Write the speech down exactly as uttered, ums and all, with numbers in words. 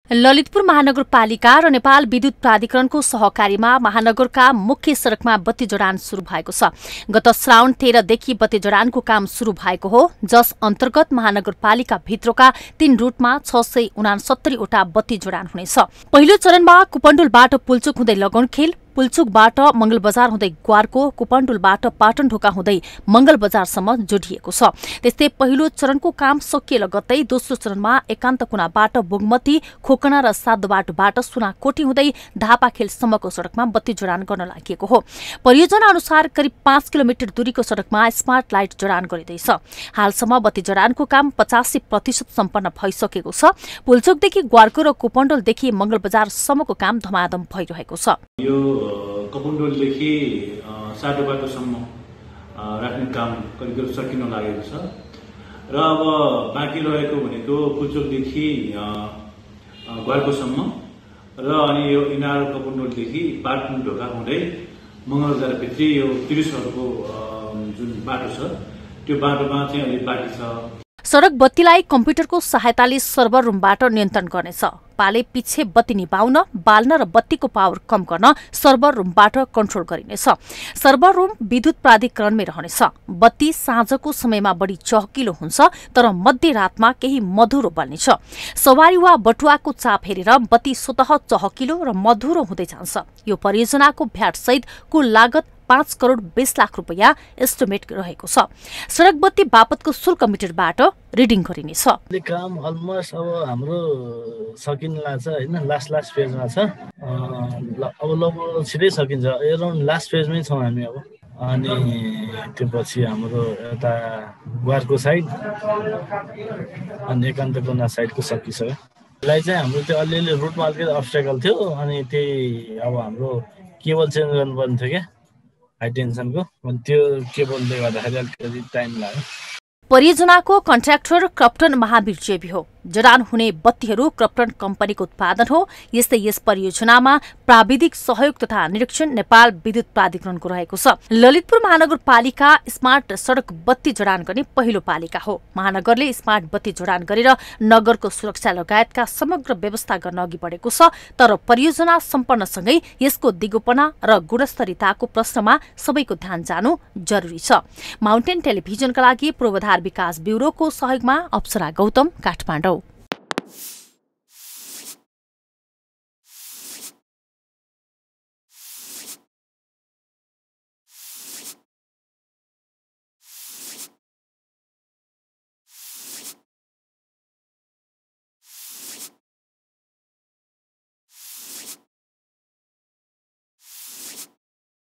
ललितपुर महानगरपालिका र नेपाल विद्युत प्राधिकरणको सहकारीमा महानगरका मुख्य सड़कमा बत्ती जडान शुरू भएको छ। गत श्रावण तेह्रदेखि बत्ती जडानको काम शुरू भएको हो, जस अन्तर्गत महानगरपालिका भित्रका तीन रूटमा छ सय उनासत्तरीवटा बत्ती जडान हुनेछ। पहिलो चरणमा कुपण्डुलबाट पुल्चोक हुँदै लगनखेल, पुल्चोकबाट मंगल बजार हुँदै ग्वारको, कुपण्डुलबाट पाटनढोका हुँदै मंगल बजारसम्म जोडिएको छ। त्यस्तै पहिलो चरणको काम सकिए लगत्तै दोस्रो चरणमा एकान्त कुनाबाट बोगमती, खोकना र सातबाटोबाट सुनाकोटी हुँदै धापाखेलसम्मको सड़कमा बत्ती जडान गर्न लागि हो। परियोजना अनुसार करिब पाँच किलोमिटर दूरीको सड़कमा स्मार्ट लाइट जडान गरिँदैछ। हालसम्म बत्ती जडानको काम पचासी प्रतिशत सम्पन्न भइसकेको छ। पुल्चोकदेखि ग्वारको र कुपण्डुलदेखि मंगल बजारसम्मको काम धमाधम भइरहेको छ। कपुण्डोलदेखि साटो बाटोसम्म राख्ने काम करिब करिब सकिन लागेको छ र अब बाँकी रहेको भनेको पुल्चोकदेखि ग्वारकोसम्म र अनि यो इनार कपुण्डोलदेखि पाटनढोका हुँदै मंगलबजारभित्री यो टुरिस्टहरूको जुन बाटो छ त्यो बाटोमा चाहिँ अलि बाँकी छ। सड़क बत्तीलाई कम्प्युटरको सहायताले सर्भर रुमबाट नियन्त्रण गर्नेछ। पाले पछि बत्ती निभाउन, बाल्न र बत्तीको पावर कम गर्न सर्भर रुमबाट कन्ट्रोल गरिनेछ। सर्भर रुम विद्युत प्राधिकरणमै रहनेछ। बत्ती साँझको समयमा बढी चहकिलो हुन्छ, तर मध्यरातमा केही मधुरो बल्नेछ। सवारी वा बटुवाको चाप हेरेर बत्ती स्वतः चहकिलो र मधुरो हुँदै जान्छ। यो परियोजनाको भ्याट सहित कुल लागत पाँच करोड़ बीस लाख रुपैयाँ एस्टिमेट रहेको छ। सड़क बत्ती बापतको शुल्क मिटरबाट रिडिङ गरिनेछ। काम अलमोस्ट अब हाम्रो सकिन लाग्छ हैन, लास्ट लास्ट फेजमा छ। अब लगभग छिटै सकिन्छ, एराउन्ड लास्ट फेजमै छौँ हामी अब। अनि त्यसपछि हाम्रो यता ग्वारको साइड अनि एकान्त कुना साइडको सकिसक्यो। यसलाई चाहिँ हाम्रो त्यो अलिअलि रुटमा अलिकति अब्स्ट्याकल थियो, अनि त्यही अब हाम्रो केबल चेन्ज गर्नुपर्ने थियो क्या हाई टेन्सनको, त्यो केबलले गर्दाखेरि अलिकति टाइम लाग्यो। परियोजनाको कन्ट्र्याक्टर क्रप्टन महावीर जेबी हो। जडान हुने बत्तीहरू क्रप्टन कम्पनीको उत्पादन हो। यस्तै यस परियोजनामा प्राविधिक सहयोग तथा निरीक्षण नेपाल विद्युत प्राधिकरणको रहेको छ। ललितपुर महानगरपालिका स्मार्ट सड़क बत्ती जडान गर्ने पहिलो पालिका हो। महानगरले स्मार्ट बत्ती जडान गरेर नगरको सुरक्षा लगायतका समग्र व्यवस्था गर्न अघि बढेको छ। तर परियोजना सम्पन्नसँगै यसको दिगोपना र गुणस्तरीयताको प्रश्नमा सबैको ध्यान जानु जरुरी छ। माउन्टेन टेलिभिजनका लागि पूर्वाधार विकास ब्यूरोको सहयोगमा अप्सरा गौतम, काठमाडौँ।